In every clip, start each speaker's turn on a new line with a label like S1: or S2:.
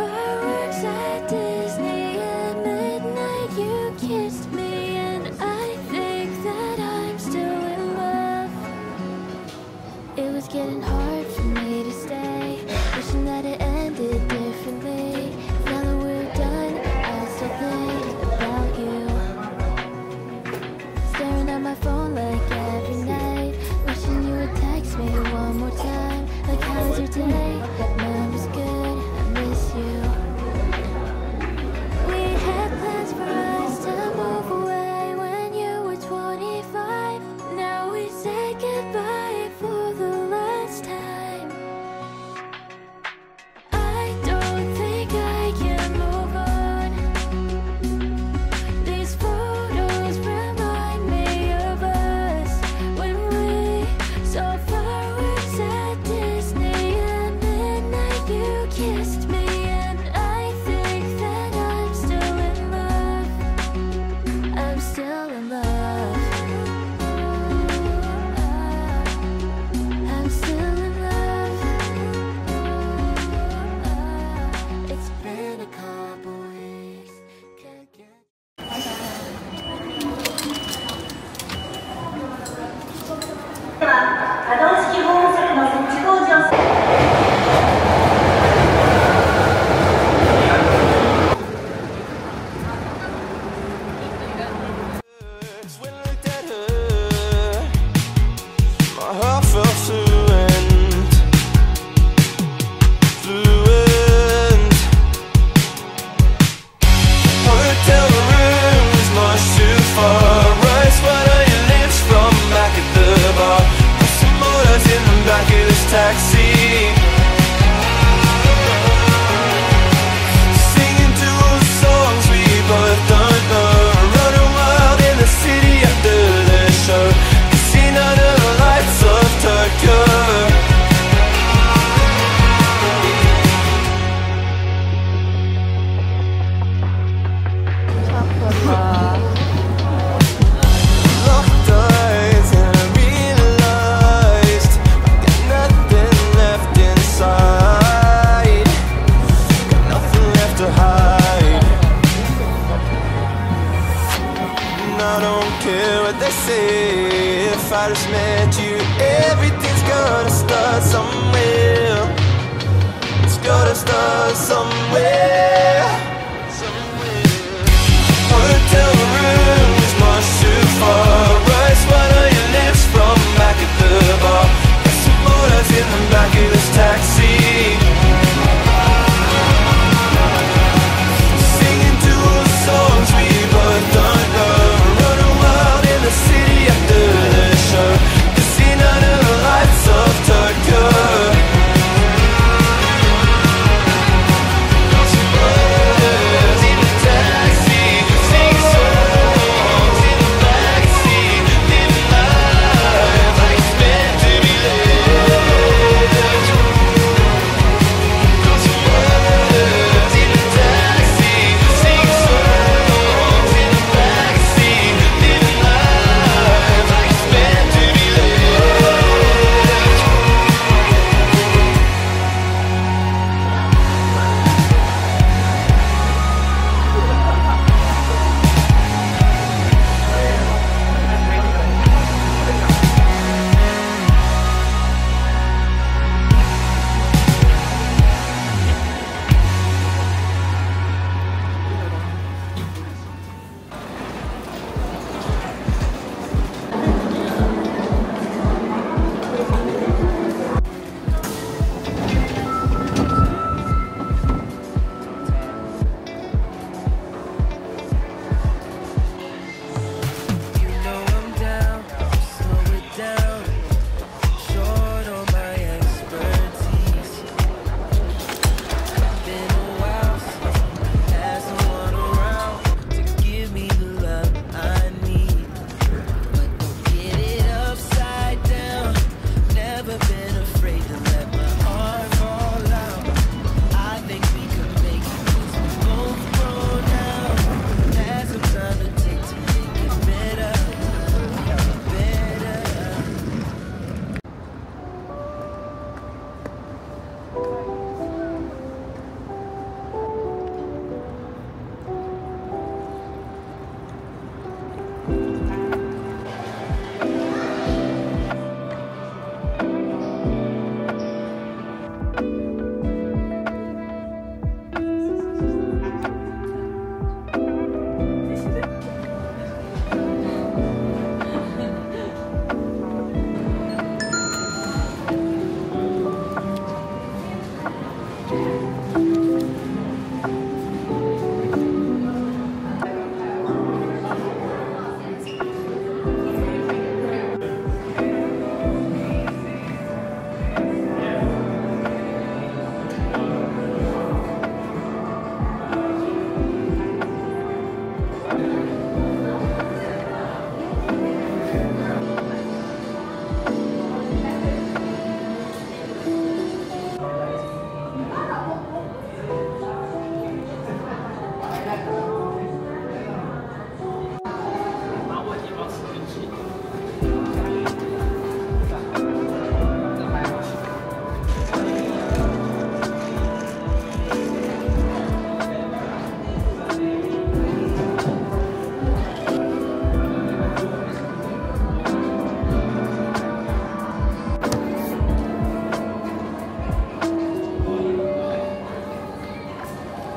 S1: fireworks at Disney at midnight. You kissed me, and I think that I'm still in love. It was getting hard for me to stay, wishing that it ended differently. Now that we're done, I still think about you. Staring at my phone like every night, wishing you would text me one more time. Like, how's your day? Man, it's good, I miss you. We had plans for us to move away when you were 25. Now we say goodbye for the last time. I don't think I can move on. These photos remind me of us when we saw fireworks at Disney at midnight. You kissed me, and I think that I'm still in love. I'm still in love. I'm still in love. It's been a couple weeks. Can't get
S2: 可動式保温柵の設置工事を
S3: When I looked at her, my heart felt fluent. Hotel room is much too far. Rice wine on your lips from back at the bar. Put some motors in the back of this taxi. Singing to all the songs we both don't know. Running wild in the city after the show. Casino under the lights of Tokyo. Locked eyes and I realized I got nothing left inside. Got nothing left to hide. And I don't care what they say. If I just met you, everything's gotta start somewhere. It's gotta start somewhere. Hotel room is much too far. Rice wine on your lips from back at the bar. Put some motors in the back of this taxi. Singing to all the songs we both don't know. Running wild in the city after the show. Casino under the lights of Tokyo.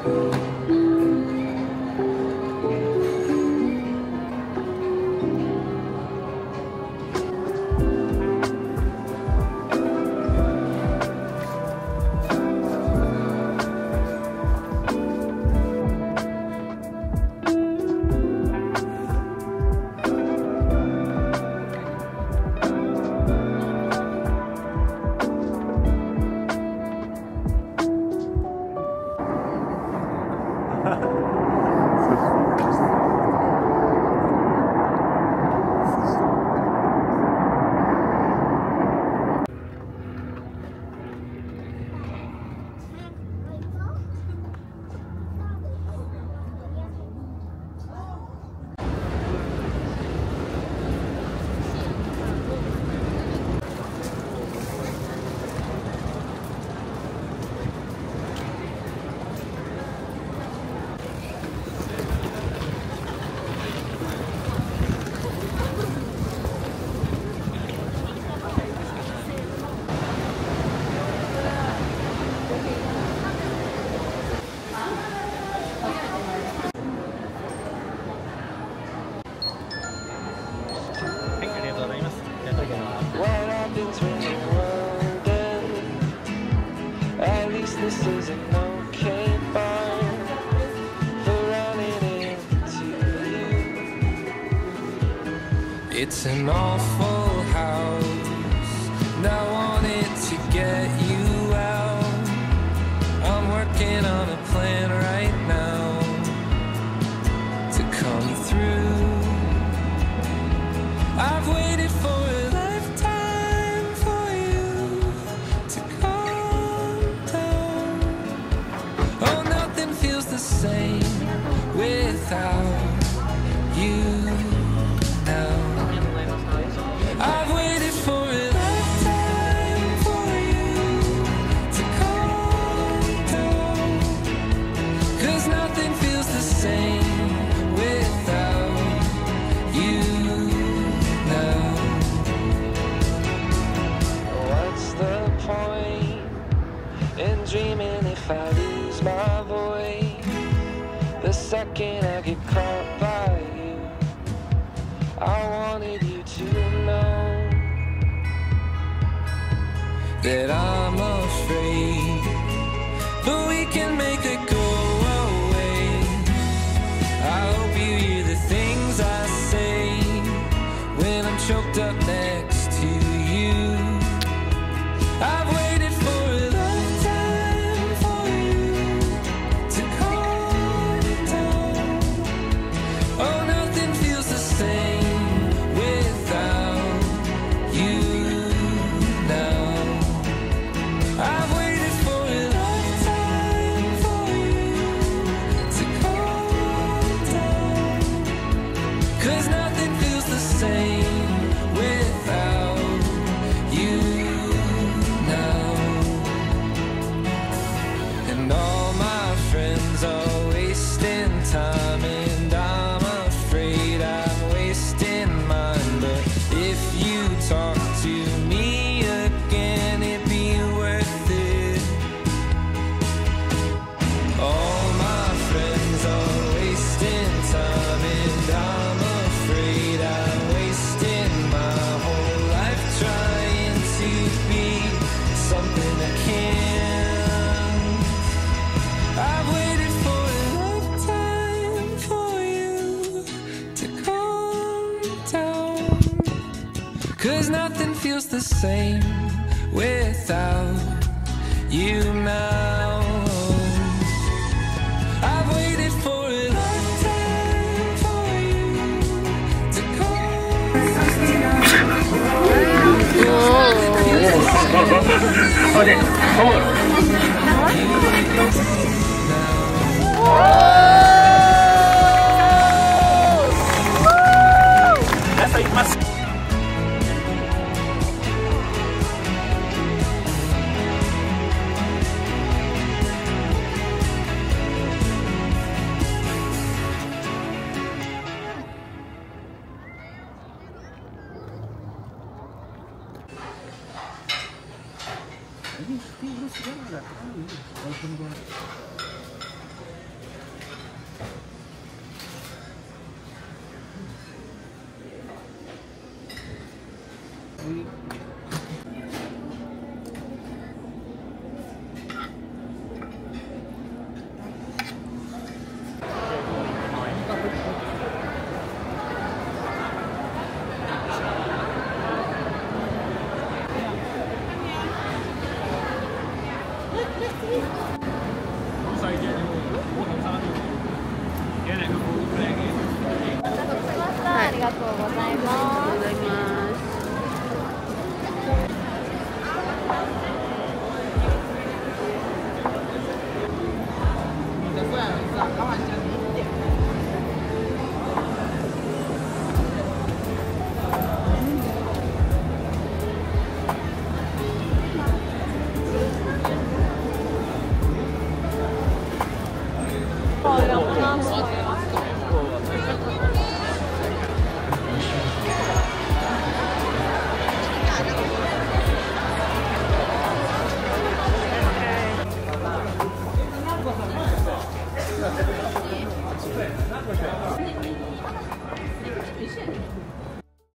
S3: What happens when you're older? At least this is an okay barn for running into you. It's an awful house, and I wanted to get you out. I'm working on a plan right now to come through. I've waited for a lifetime for you to calm down. Oh, nothing feels the same without you now. I've waited for a lifetime for you to calm down. 'Cause nothing feels the same without you. What's the point in dreaming if I lose my voice? The second I get caught by you, I wanted you to know that I'm afraid, but we can make it go away. I hope you hear the things I say when I'm choked up next to you. I've waited for a lifetime for you to calm down. Oh, nothing feels the same without you now. I've waited for a lifetime for you to calm down. 'Cause nothing feels the same without you now. And all my friends are wasting time, and I'm afraid I'm wasting mine. But if you talk to me again, it'd be worth it. All my friends are wasting time, and I'm afraid I'm wasting my whole life trying to be something I can't. I've waited for a lifetime for you to calm down. 'Cause nothing feels the same without you now. I've waited for a lifetime for you to
S4: Ini sepi lu segala nggak tahu, walaupun gua